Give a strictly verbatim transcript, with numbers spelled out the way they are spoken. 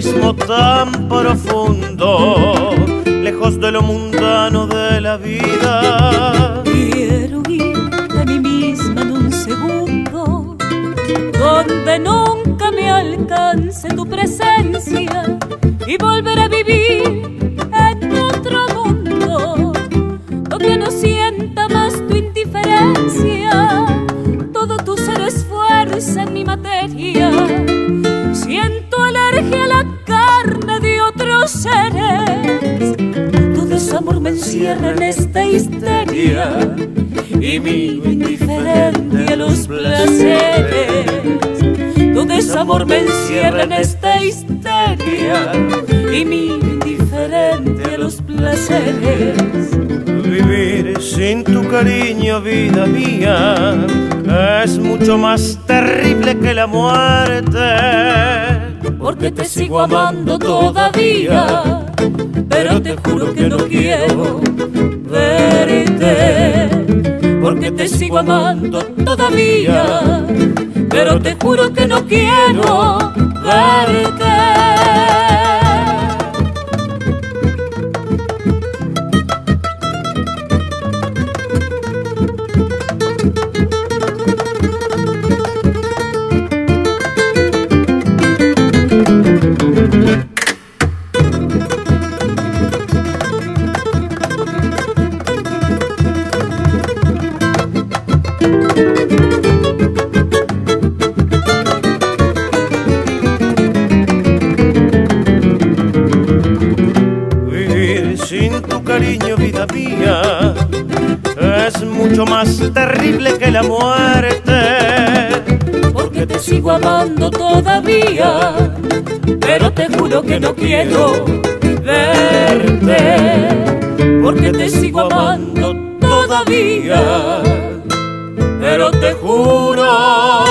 abismo tan profundo, lejos de lo mundano de la vida. Quiero ir de mí misma en un segundo, donde nunca me alcance tu presencia, y volver a vivir en otro mundo, donde no sienta más tu indiferencia. Todo tu ser es fuerza en mi materia. Siento alergia a la carne de otros seres. Tu desamor me encierra en esta histeria y vivo indiferente a los placeres. Tu desamor me encierra en esta histeria y vivo indiferente a los placeres. Vivir sin tu cariño, vida mía, es mucho más terrible que la muerte. Porque te sigo amando todavía, pero te juro que no quiero verte. Porque te sigo amando todavía, pero te juro que no quiero verte. Sin tu cariño, vida mía, es mucho más terrible que la muerte. Porque te sigo amando todavía, pero te juro que no quiero verte. Porque te sigo amando todavía, pero te juro